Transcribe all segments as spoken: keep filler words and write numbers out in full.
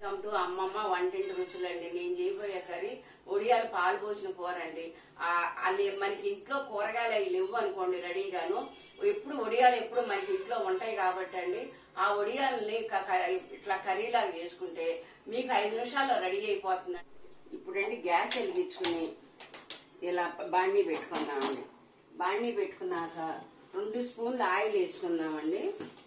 Welcome to అమ్మమ్మ వంటింటి రుచులండి. నేను చేయబోయే కర్రీ ఒడియాలు పాలు పోసిన కూర అండి. అది మనకి ఇంట్లో కూరగాయలు అవి లేవు అనుకోండి రెడీగాను, ఎప్పుడు ఒడియాలు ఎప్పుడు మనకి ఇంట్లో ఉంటాయి కాబట్టి అండి ఆ ఒడియాలని ఇట్లా కర్రీలాగా చేసుకుంటే మీకు ఐదు నిమిషాల్లో రెడీ అయిపోతుంది. ఇప్పుడండి గ్యాస్ వెలిగించుకుని ఇలా బాణీ పెట్టుకుందామండి. బాణీ పెట్టుకున్నాక రెండు స్పూన్లు ఆయిల్ వేసుకుందామండి.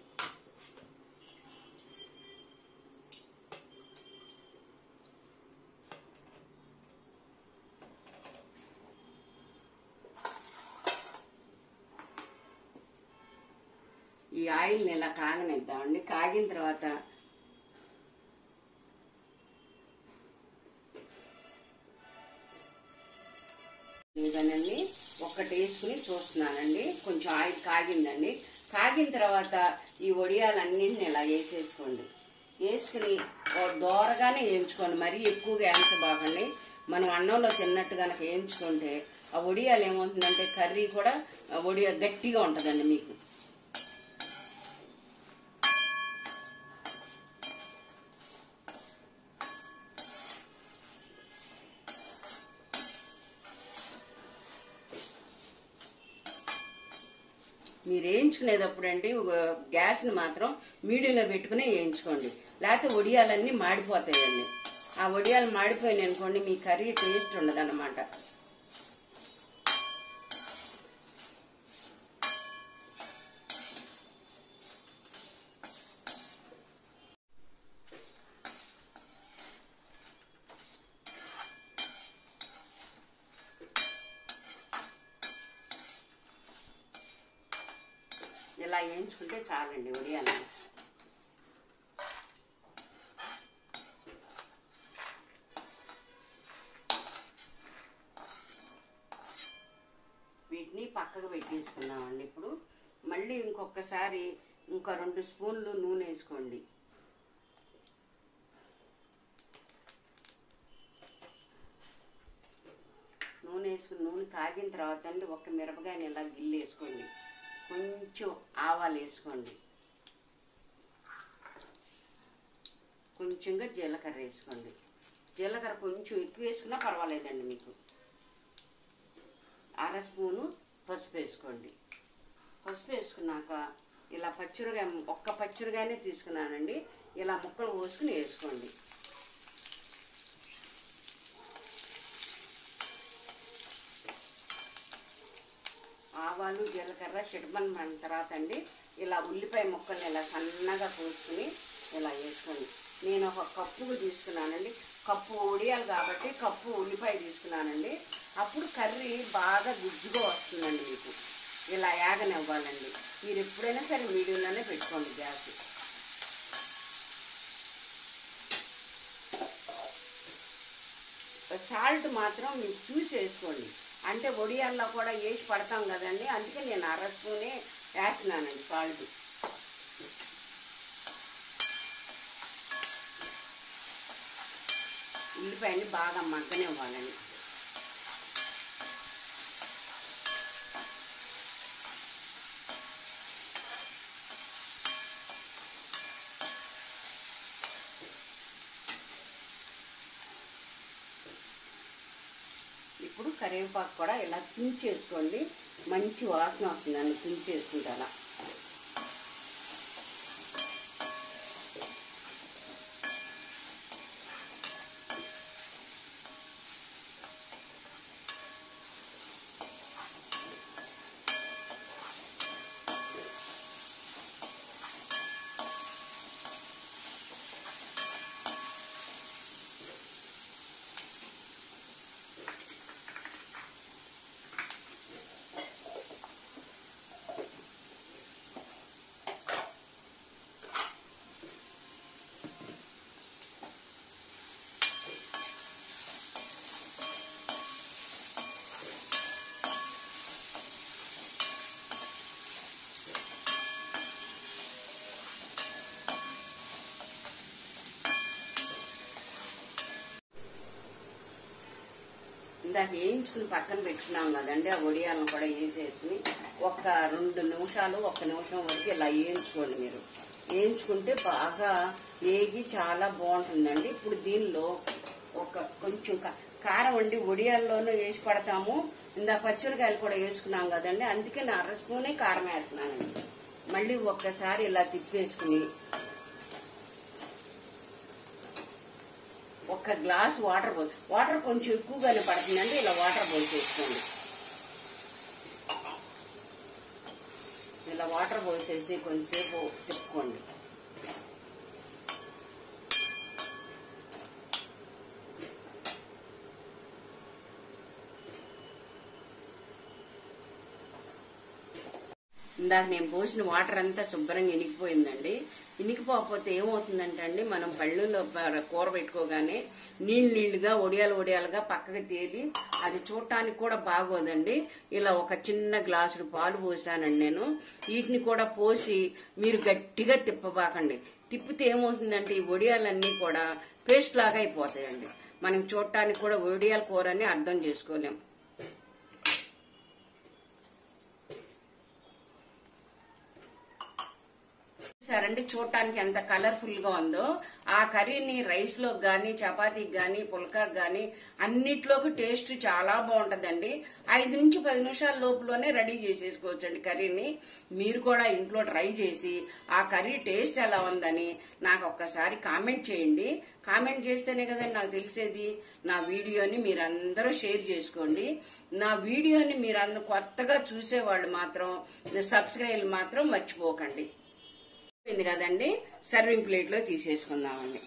ఈ ఆయిల్ని ఇలా కాగనిద్దామండి. కాగిన తర్వాత ఇవన్నీ ఒక్కటి వేసుకుని చూస్తున్నానండి. కొంచెం ఆయిల్ కాగిందండి. కాగిన తర్వాత ఈ వడియాలన్నింటిని ఇలా వేసేసుకోండి. వేసుకుని దోరగానే వేయించుకోండి, మరీ ఎక్కువగా వేయించబాకండి. మనం అన్నంలో తిన్నట్టు కనుక వేయించుకుంటే ఆ వడియాలు ఏమవుతుందంటే కర్రీ కూడా వడియా గట్టిగా ఉంటుందండి. మీకు మీరు వేయించుకునేటప్పుడు అండి గ్యాస్ని మాత్రం మీడియంలో పెట్టుకుని వేయించుకోండి, లేకపోతే వడియాలన్నీ మాడిపోతాయండి. ఆ వడియాలు మాడిపోయినాయి అనుకోండి మీ కర్రీ టేస్ట్ ఉండదు అన్నమాట. ఇలా వేయించుకుంటే చాలండి వడియాలు. వీటిని పక్కకు పెట్టేసుకున్నామండి. ఇప్పుడు మళ్ళీ ఇంకొకసారి ఇంకో రెండు స్పూన్లు నూనె వేసుకోండి. నూనె వేసుకుని నూనె కాగిన తర్వాత అండి ఒక మిరపకాయని ఇలా గిల్లు వేసుకోండి. కొంచెం ఆవాలు వేసుకోండి. కొంచెంగా జీలకర్ర వేసుకోండి. జీలకర్ర కొంచెం ఎక్కువ వేసుకున్నా పర్వాలేదండి. మీకు అర స్పూను పసుపు వేసుకోండి. పసుపు వేసుకున్నాక ఇలా పచ్చిమిరకాయ ఒక్క పచ్చిమిరకాయనే తీసుకున్నానండి. ఇలా ముక్కలు పోసుకుని వేసుకోండి. ఆవాలు జీలకర్ర చిటమన్ తర్వాత అండి ఇలా ఉల్లిపాయ ముక్కల్ని ఇలా సన్నగా కోసుకుని ఇలా వేసుకోండి. నేను ఒక కప్పు తీసుకున్నానండి. కప్పు ఉడియాలి కాబట్టి కప్పు ఉల్లిపాయ తీసుకున్నానండి. అప్పుడు కర్రీ బాగా గుజ్జుగా వస్తుందండి. మీకు ఇలా యాగనివ్వాలండి. మీరు ఎప్పుడైనా సరే మీడియంలోనే పెట్టుకోండి గ్యాస్. సాల్ట్ మాత్రం మీరు చూసి వేసుకోండి, అంటే వడియాల్లో కూడా వేసి పడతాం కదండి. అందుకే నేను అర స్పూనే వేస్తున్నానండి సాల్ట్. ఉల్లిపాయని బాగా మగ్గనివ్వాలండి. ఇప్పుడు కరివేపాకు కూడా ఇలా తుంచేసుకోండి. మంచి వాసన వస్తుందండి తుంచేసుకుంటే. అలా ఇందాక వేయించుకుని పక్కన పెట్టుకున్నాం కదండి, ఆ వడియాలను కూడా వేసేసుకుని ఒక రెండు నిమిషాలు ఒక్క నిమిషం వరకు ఇలా వేయించుకోండి. మీరు వేయించుకుంటే బాగా వేగి చాలా బాగుంటుందండి. ఇప్పుడు దీనిలో ఒక కొంచెం కారం అండి వడియాల్లోనూ వేసి పడతాము. ఇందా పచ్చిమిరకాయలు కూడా వేసుకున్నాం కదండి, అందుకే నా అర స్పూనే కారం వేస్తున్నానండి. మళ్ళీ ఒక్కసారి ఇలా తిప్పేసుకుని ఒక గ్లాస్ వాటర్ పో వాటర్ కొంచెం ఎక్కువగానే పడుతుందండి. ఇలా వాటర్ పోసేసుకోండి. ఇలా వాటర్ పోసేసి కొంచెంసేపు తిప్పుకోండి. ఇందాక నేను పోసిన వాటర్ అంతా శుభ్రంగా ఇనికిపోయిందండి. ఇనికిపోకపోతే ఏమవుతుందంటే అండి, మనం పళ్ళులో కూర పెట్టుకోగానే నీళ్ళు నీళ్లుగా ఒడియాలు ఒడియాలుగా పక్కకి తేలి అది చూడటానికి కూడా బాగోదండి. ఇలా ఒక చిన్న గ్లాసుడు పాలు పోసానండి నేను. వీటిని కూడా పోసి మీరు గట్టిగా తిప్పబాకండి. తిప్పితే ఏమవుతుందంటే ఈ ఒడియాలన్నీ కూడా పేస్ట్ లాగా అయిపోతాయండి. మనం చూడటానికి కూడా ఒడియాల కూర అని అర్థం చేసుకోలేం. సరండి చూడటానికి ఎంత కలర్ఫుల్ గా ఉందో. ఆ కర్రీని రైస్ లోకి గానీ, చపాతీకి గానీ, పుల్కాకి గానీ అన్నిట్లోకి టేస్ట్ చాలా బాగుంటదండి. ఐదు నుంచి పది నిమిషాల లోపులోనే రెడీ చేసేసుకోవచ్చండి కర్రీని. మీరు కూడా ఇంట్లో ట్రై చేసి ఆ కర్రీ టేస్ట్ ఎలా ఉందని నాకు ఒక్కసారి కామెంట్ చేయండి. కామెంట్ చేస్తేనే కదండి నాకు తెలిసేది. నా వీడియోని మీరందరూ షేర్ చేసుకోండి. నా వీడియోని మీరు అందరూ కొత్తగా చూసేవాళ్ళు మాత్రం సబ్స్క్రైబ్ మాత్రం మర్చిపోకండి. కదండి, సర్వింగ్ ప్లేట్ లో తీసేసుకుందామండి.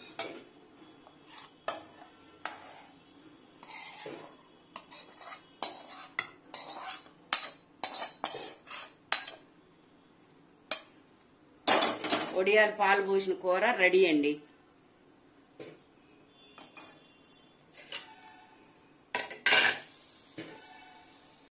ఒడియాలు పాలు పోసిన కూర రెడీ అండి.